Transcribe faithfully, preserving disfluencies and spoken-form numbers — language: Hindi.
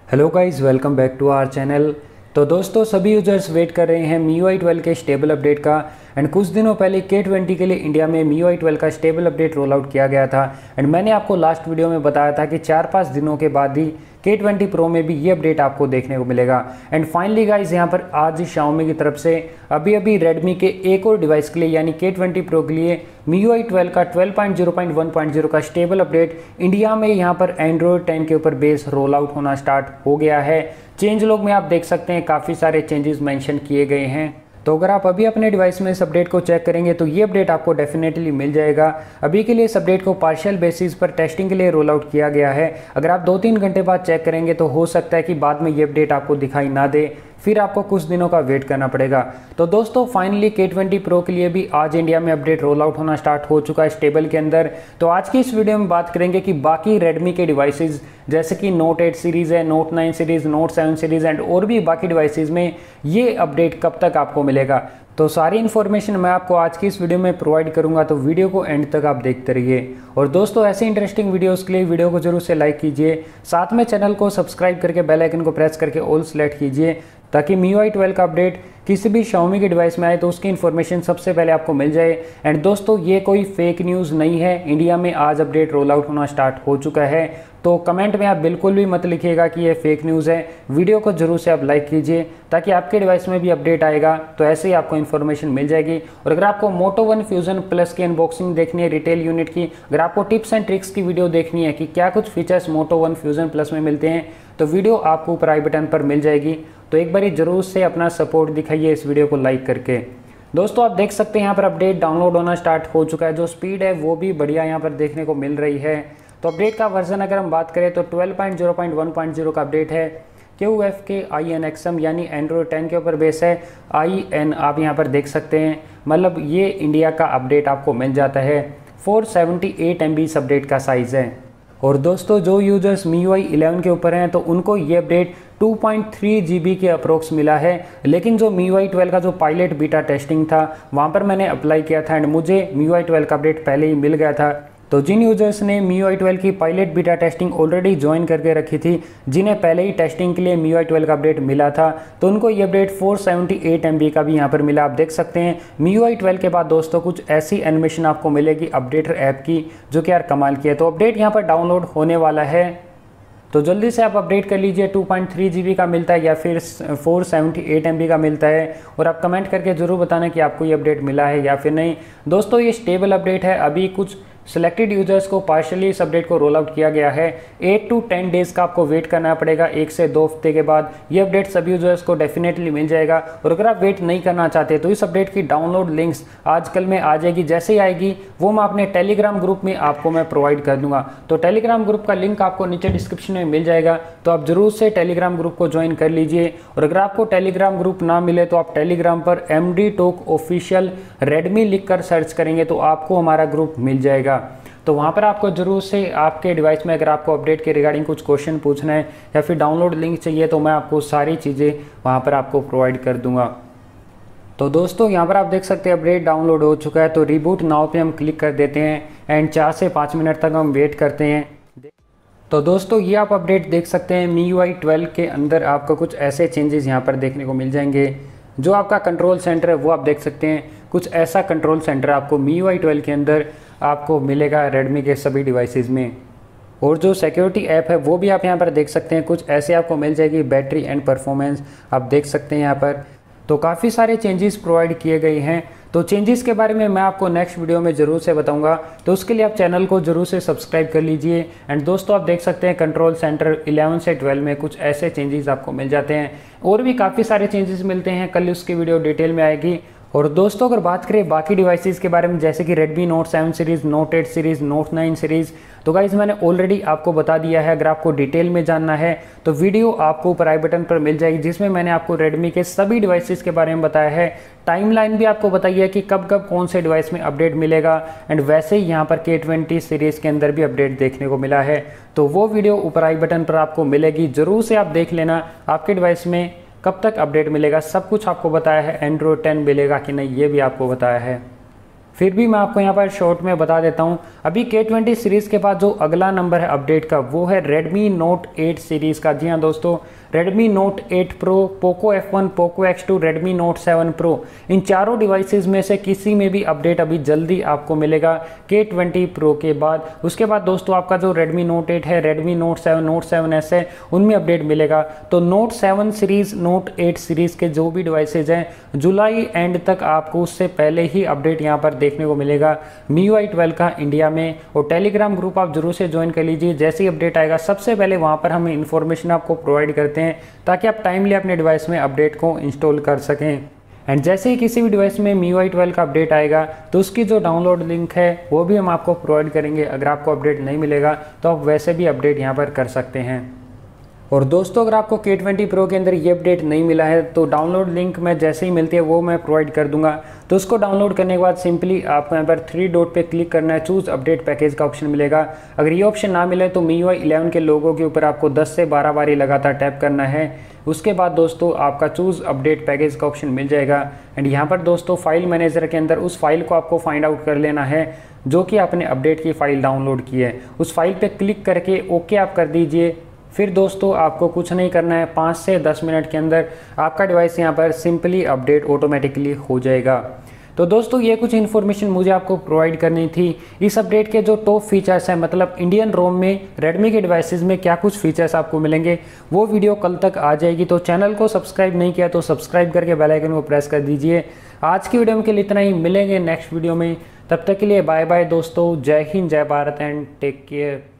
Hello guys, welcome back to our channel. तो दोस्तों, सभी यूजर्स वेट कर रहे हैं M I U I twelve के स्टेबल अपडेट का। एंड कुछ दिनों पहले के ट्वेंटी के लिए इंडिया में M I U I twelve का स्टेबल अपडेट रोल आउट किया गया था। एंड मैंने आपको लास्ट वीडियो में बताया था कि चार पाँच दिनों के बाद ही के ट्वेंटी प्रो में भी ये अपडेट आपको देखने को मिलेगा। एंड फाइनली गाइज, यहाँ पर आज Xiaomi की तरफ से अभी अभी Redmi के एक और डिवाइस के लिए यानी के ट्वेंटी प्रो के लिए M I U I twelve का twelve point zero point one point zero का स्टेबल अपडेट इंडिया में यहाँ पर एंड्रॉयड टेन के ऊपर बेस रोल आउट होना स्टार्ट हो गया है। चेंज लॉग में आप देख सकते हैं काफ़ी सारे चेंजेस मेंशन किए गए हैं। तो अगर आप अभी अपने डिवाइस में इस अपडेट को चेक करेंगे तो ये अपडेट आपको डेफिनेटली मिल जाएगा। अभी के लिए इस अपडेट को पार्शियल बेसिस पर टेस्टिंग के लिए रोल आउट किया गया है। अगर आप दो तीन घंटे बाद चेक करेंगे तो हो सकता है कि बाद में ये अपडेट आपको दिखाई ना दे, फिर आपको कुछ दिनों का वेट करना पड़ेगा। तो दोस्तों, फाइनली के ट्वेंटी प्रो के लिए भी आज इंडिया में अपडेट रोल आउट होना स्टार्ट हो चुका है स्टेबल के अंदर। तो आज की इस वीडियो में बात करेंगे कि बाकी रेडमी के डिवाइसेस जैसे कि नोट एट सीरीज़ है, note nine series, note seven series and और भी बाकी डिवाइसेस में ये अपडेट कब तक आपको मिलेगा। तो सारी इन्फॉर्मेशन मैं आपको आज की इस वीडियो में प्रोवाइड करूंगा, तो वीडियो को एंड तक आप देखते रहिए। और दोस्तों, ऐसे इंटरेस्टिंग वीडियोस के लिए वीडियो को जरूर से लाइक कीजिए, साथ में चैनल को सब्सक्राइब करके बेल आइकन को प्रेस करके ऑल सेलेक्ट कीजिए ताकि M I U I twelve का अपडेट किसी भी Xiaomi के डिवाइस में आए तो उसकी इन्फॉर्मेशन सबसे पहले आपको मिल जाए। एंड दोस्तों, ये कोई फेक न्यूज़ नहीं है, इंडिया में आज अपडेट रोल आउट होना स्टार्ट हो चुका है। तो कमेंट में आप बिल्कुल भी मत लिखिएगा कि ये फेक न्यूज़ है। वीडियो को जरूर से आप लाइक कीजिए ताकि आपके डिवाइस में भी अपडेट आएगा तो ऐसे ही आपको इन्फॉर्मेशन मिल जाएगी। और अगर आपको मोटो वन फ्यूजन प्लस की अनबॉक्सिंग देखनी है रिटेल यूनिट की, अगर आपको टिप्स एंड ट्रिक्स की वीडियो देखनी है कि क्या कुछ features Moto One Fusion Plus में मिलते हैं, तो वीडियो आपको ऊपर आई बटन पर मिल जाएगी। तो एक बारी जरूर से अपना सपोर्ट दिखाइए इस वीडियो को लाइक करके। दोस्तों, आप देख सकते हैं यहाँ पर अपडेट डाउनलोड होना स्टार्ट हो चुका है। जो स्पीड है वो भी बढ़िया यहाँ पर देखने को मिल रही है। तो अपडेट का वर्जन अगर हम बात करें तो twelve point zero point one point zero का अपडेट है। Q F K I N X M यानी एंड्रॉयड टेन के ऊपर बेस है। आई एन आप यहाँ पर देख सकते हैं, मतलब ये इंडिया का अपडेट आपको मिल जाता है। फोर सेवेंटी एट एम बी इस अपडेट का साइज़ है। और दोस्तों, जो users M I U I eleven के ऊपर हैं तो उनको ये update two point three GB बी के अप्रोक्स मिला है। लेकिन जो M I U I twelve का जो पायलट बीटा टेस्टिंग था वहाँ पर मैंने अप्लाई किया था एंड मुझे M I U I twelve का अपडेट पहले ही मिल गया था। तो जिन यूजर्स ने M I U I twelve की pilot beta testing already join करके रखी थी, जिन्हें पहले ही टेस्टिंग के लिए M I U I twelve का अपडेट मिला था, तो उनको ये update four seventy eight MB बी का भी यहाँ पर मिला। आप देख सकते हैं M I U I twelve के बाद दोस्तों कुछ ऐसी एनिमेशन आपको मिलेगी अपडेटर ऐप की जो कि यार कमाल की है। तो अपडेट यहाँ पर डाउनलोड होने वाला है, तो जल्दी से आप अपडेट कर लीजिए। टू पॉइंट थ्री जी बी का मिलता है या फिर फोर सेवेंटी एट एम बी का मिलता है, और आप कमेंट करके ज़रूर बताना कि आपको ये अपडेट मिला है या फिर नहीं। दोस्तों, ये स्टेबल अपडेट है। अभी कुछ सिलेक्टेड यूजर्स को पार्शियली इस अपडेट को रोल आउट किया गया है। एट टू टेन डेज़ का आपको वेट करना पड़ेगा। एक से दो हफ्ते के बाद ये अपडेट सभी यूजर्स को डेफिनेटली मिल जाएगा। और अगर आप वेट नहीं करना चाहते तो इस अपडेट की डाउनलोड लिंक्स आजकल में आ जाएगी। जैसे ही आएगी वो मैं अपने टेलीग्राम ग्रुप में आपको मैं प्रोवाइड कर दूंगा। तो टेलीग्राम ग्रुप का लिंक आपको नीचे डिस्क्रिप्शन में मिल जाएगा, तो आप जरूर से टेलीग्राम ग्रुप को ज्वाइन कर लीजिए। और अगर आपको टेलीग्राम ग्रुप ना मिले तो आप टेलीग्राम पर M D talk official Redmi लिख कर सर्च करेंगे तो आपको हमारा ग्रुप मिल जाएगा। तो वहाँ पर आपको जरूर से आपके डिवाइस में अगर आपको अपडेट के रिगार्डिंग कुछ क्वेश्चन पूछना है या फिर डाउनलोड लिंक चाहिए तो मैं आपको सारी चीज़ें वहाँ पर आपको प्रोवाइड कर दूँगा। तो दोस्तों, यहाँ पर आप देख सकते हैं अपडेट डाउनलोड हो चुका है। तो रिबूट नाउ पे हम क्लिक कर देते हैं एंड चार से पाँच मिनट तक हम वेट करते हैं। तो दोस्तों, ये आप अपडेट देख सकते हैं M I U I twelve के अंदर आपको कुछ ऐसे चेंजेस यहाँ पर देखने को मिल जाएंगे। जो आपका कंट्रोल सेंटर है वो आप देख सकते हैं, कुछ ऐसा कंट्रोल सेंटर आपको M I U I twelve के अंदर आपको मिलेगा रेडमी के सभी डिवाइसेस में। और जो सिक्योरिटी ऐप है वो भी आप यहाँ पर देख सकते हैं, कुछ ऐसे आपको मिल जाएगी। बैटरी एंड परफॉर्मेंस आप देख सकते हैं यहाँ पर। तो काफ़ी सारे चेंजेस प्रोवाइड किए गए हैं। तो चेंजेस के बारे में मैं आपको नेक्स्ट वीडियो में ज़रूर से बताऊंगा, तो उसके लिए आप चैनल को ज़रूर से सब्सक्राइब कर लीजिए। एंड दोस्तों, आप देख सकते हैं कंट्रोल सेंटर इलेवन से ट्वेल्व में कुछ ऐसे चेंजेस आपको मिल जाते हैं। और भी काफ़ी सारे चेंजेस मिलते हैं, कल उसकी वीडियो डिटेल में आएगी। और दोस्तों, अगर बात करें बाकी डिवाइसेस के बारे में जैसे कि Redmi note seven series, note eight series, note nine series, तो गाइज़ मैंने ऑलरेडी आपको बता दिया है। अगर आपको डिटेल में जानना है तो वीडियो आपको ऊपर आई बटन पर मिल जाएगी, जिसमें मैंने आपको Redmi के सभी डिवाइसेस के बारे में बताया है। टाइमलाइन भी आपको बताई है कि कब कब कौन से डिवाइस में अपडेट मिलेगा। एंड वैसे ही यहाँ पर के ट्वेंटी सीरीज़ के अंदर भी अपडेट देखने को मिला है, तो वो वीडियो ऊपर आई बटन पर आपको मिलेगी। ज़रूर से आप देख लेना आपके डिवाइस में कब तक अपडेट मिलेगा। सब कुछ आपको बताया है। एंड्रॉयड टेन मिलेगा कि नहीं ये भी आपको बताया है। फिर भी मैं आपको यहाँ पर शॉर्ट में बता देता हूँ। अभी के ट्वेंटी सीरीज़ के बाद जो अगला नंबर है अपडेट का वो है Redmi Note एट सीरीज़ का। जी हाँ दोस्तों, Redmi Note eight Pro, Poco F one, Poco X two, Redmi Note seven Pro, इन चारों डिवाइसेस में से किसी में भी अपडेट अभी जल्दी आपको मिलेगा के ट्वेंटी Pro के बाद। उसके बाद दोस्तों आपका जो Redmi Note एट है, Redmi Note seven, Note seven S है, उनमें अपडेट मिलेगा। तो Note seven series, Note eight series के जो भी डिवाइसेज हैं जुलाई एंड तक आपको उससे पहले ही अपडेट यहाँ पर देखने को मिलेगा M I U I twelve का इंडिया में। और टेलीग्राम ग्रुप आप जरूर से ज्वाइन कर लीजिए, जैसे ही अपडेट आएगा सबसे पहले वहाँ पर हम इन्फॉर्मेशन आपको प्रोवाइड करते हैं ताकि आप टाइमली अपने डिवाइस में अपडेट को इंस्टॉल कर सकें। एंड जैसे ही किसी भी डिवाइस में M I U I twelve का अपडेट आएगा तो उसकी जो डाउनलोड लिंक है वो भी हम आपको प्रोवाइड करेंगे। अगर आपको अपडेट नहीं मिलेगा तो आप वैसे भी अपडेट यहाँ पर कर सकते हैं। और दोस्तों अगर आपको के ट्वेंटी Pro के अंदर ये अपडेट नहीं मिला है तो डाउनलोड लिंक मैं जैसे ही मिलती है वो मैं प्रोवाइड कर दूंगा। तो उसको डाउनलोड करने के बाद सिंपली आपको यहाँ पर थ्री डॉट पे क्लिक करना है, चूज़ अपडेट पैकेज का ऑप्शन मिलेगा। अगर ये ऑप्शन ना मिले तो M I U I eleven के लोगों के ऊपर आपको दस से बारह बार लगातार टैप करना है। उसके बाद दोस्तों आपका चूज़ अपडेट पैकेज का ऑप्शन मिल जाएगा। एंड यहाँ पर दोस्तों फाइल मैनेजर के अंदर उस फाइल को आपको फाइंड आउट कर लेना है जो कि आपने अपडेट की फ़ाइल डाउनलोड की है। उस फाइल पर क्लिक करके ओके आप कर दीजिए। फिर दोस्तों आपको कुछ नहीं करना है, पाँच से दस मिनट के अंदर आपका डिवाइस यहाँ पर सिंपली अपडेट ऑटोमेटिकली हो जाएगा। तो दोस्तों ये कुछ इन्फॉर्मेशन मुझे आपको प्रोवाइड करनी थी। इस अपडेट के जो टॉप फीचर्स हैं, मतलब इंडियन रोम में रेडमी के डिवाइसेस में क्या कुछ फीचर्स आपको मिलेंगे, वो वीडियो कल तक आ जाएगी। तो चैनल को सब्सक्राइब नहीं किया तो सब्सक्राइब करके बेल आइकन को प्रेस कर दीजिए। आज की वीडियो में के लिए इतना ही, मिलेंगे नेक्स्ट वीडियो में। तब तक के लिए बाय बाय दोस्तों, जय हिंद, जय भारत एंड टेक केयर।